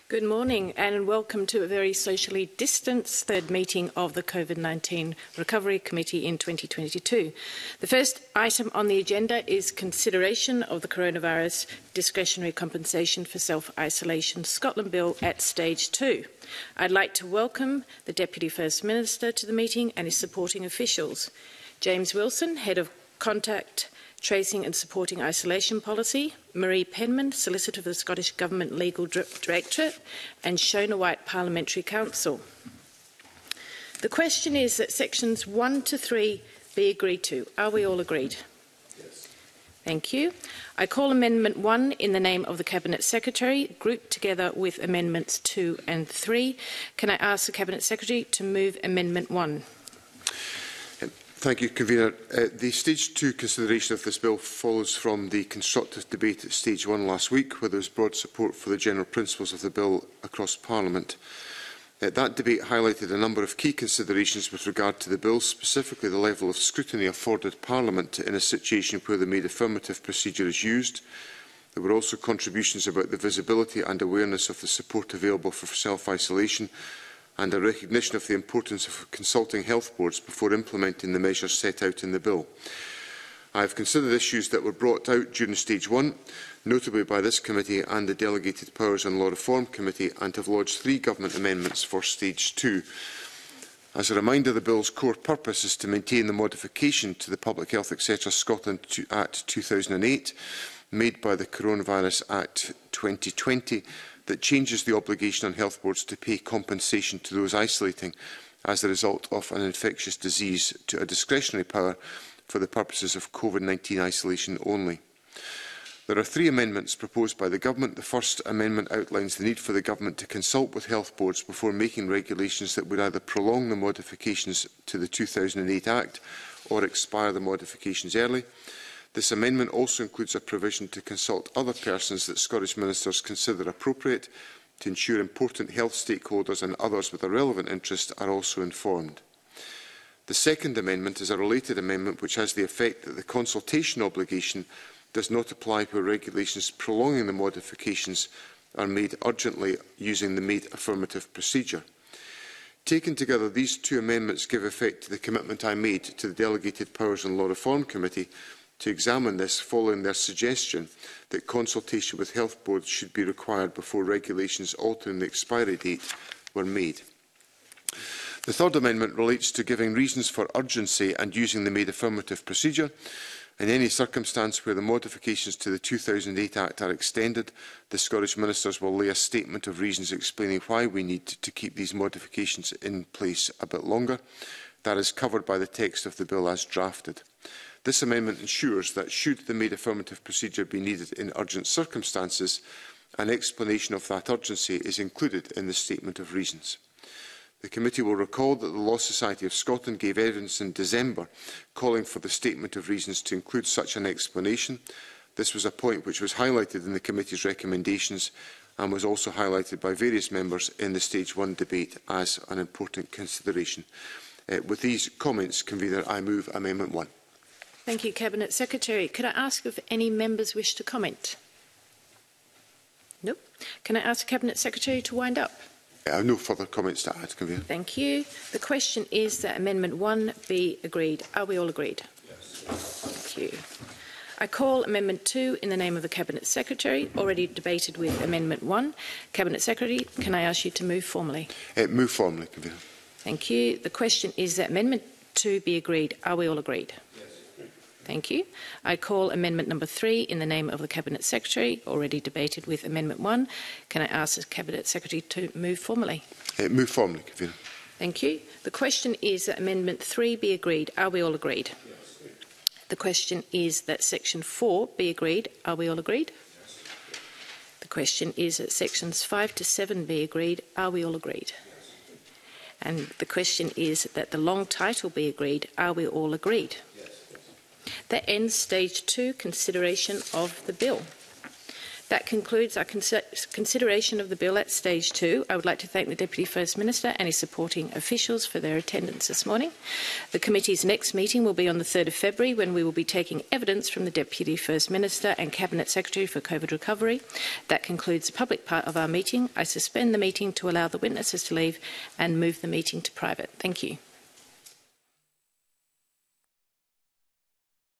Good morning and welcome to a very socially distanced third meeting of the COVID-19 Recovery Committee in 2022. The first item on the agenda is consideration of the Coronavirus Discretionary Compensation for Self-Isolation Scotland Bill at Stage 2. I'd like to welcome the Deputy First Minister to the meeting and his supporting officials. James Wilson, Head of Contact Tracing and Supporting Isolation Policy, Marie Penman, Solicitor for the Scottish Government Legal Directorate, and Shona White, Parliamentary Counsel. The question is that sections 1 to 3 be agreed to. Are we all agreed? Yes. Thank you. I call Amendment 1 in the name of the Cabinet Secretary, grouped together with Amendments 2 and 3. Can I ask the Cabinet Secretary to move Amendment 1? Thank you, Convener. The Stage 2 consideration of this bill follows from the constructive debate at Stage 1 last week, where there was broad support for the general principles of the bill across Parliament. That debate highlighted a number of key considerations with regard to the bill, specifically the level of scrutiny afforded Parliament in a situation where the made affirmative procedure is used. There were also contributions about the visibility and awareness of the support available for self-isolation, and a recognition of the importance of consulting health boards before implementing the measures set out in the bill. I have considered issues that were brought out during Stage 1, notably by this committee and the Delegated Powers and Law Reform Committee, and have lodged 3 government amendments for Stage 2. As a reminder, the bill's core purpose is to maintain the modification to the Public Health etc. Scotland Act 2008, made by the Coronavirus Act 2020, that changes the obligation on health boards to pay compensation to those isolating as a result of an infectious disease to a discretionary power for the purposes of COVID-19 isolation only. There are 3 amendments proposed by the Government. The first amendment outlines the need for the Government to consult with health boards before making regulations that would either prolong the modifications to the 2008 Act or expire the modifications early. This amendment also includes a provision to consult other persons that Scottish ministers consider appropriate to ensure important health stakeholders and others with a relevant interest are also informed. The second amendment is a related amendment which has the effect that the consultation obligation does not apply where regulations prolonging the modifications are made urgently using the made affirmative procedure. Taken together, these 2 amendments give effect to the commitment I made to the Delegated Powers and Law Reform Committee to examine this following their suggestion that consultation with health boards should be required before regulations altering the expiry date were made. The third amendment relates to giving reasons for urgency and using the made affirmative procedure. In any circumstance where the modifications to the 2008 Act are extended, the Scottish Ministers will lay a statement of reasons explaining why we need to keep these modifications in place a bit longer. That is covered by the text of the bill as drafted. This amendment ensures that, should the made affirmative procedure be needed in urgent circumstances, an explanation of that urgency is included in the Statement of Reasons. The Committee will recall that the Law Society of Scotland gave evidence in December calling for the Statement of Reasons to include such an explanation. This was a point which was highlighted in the Committee's recommendations and was also highlighted by various members in the Stage 1 debate as an important consideration. With these comments, Convener, I move Amendment 1. Thank you, Cabinet Secretary. Could I ask if any members wish to comment? No. Can I ask the Cabinet Secretary to wind up? I have no further comments to add, Convener. Thank you. The question is that Amendment 1 be agreed. Are we all agreed? Yes. Thank you. I call Amendment 2 in the name of the Cabinet Secretary, already debated with Amendment 1. Cabinet Secretary, can I ask you to move formally? Move formally, Convener. Thank you. The question is that Amendment 2 be agreed. Are we all agreed? Yes. Thank you. I call Amendment number 3 in the name of the Cabinet Secretary, already debated with Amendment 1. Can I ask the Cabinet Secretary to move formally? Move formally, Convener. Thank you. The question is that Amendment 3 be agreed. Are we all agreed? Yes. The question is that Section 4 be agreed. Are we all agreed? Yes. The question is that Sections 5 to 7 be agreed. Are we all agreed? Yes. And the question is that the long title be agreed. Are we all agreed? That ends Stage 2 consideration of the bill. That concludes our consideration of the bill at stage 2. I would like to thank the Deputy First Minister and his supporting officials for their attendance this morning. The committee's next meeting will be on the 3rd of February, when we will be taking evidence from the Deputy First Minister and Cabinet Secretary for COVID recovery. That concludes the public part of our meeting. I suspend the meeting to allow the witnesses to leave and move the meeting to private. Thank you.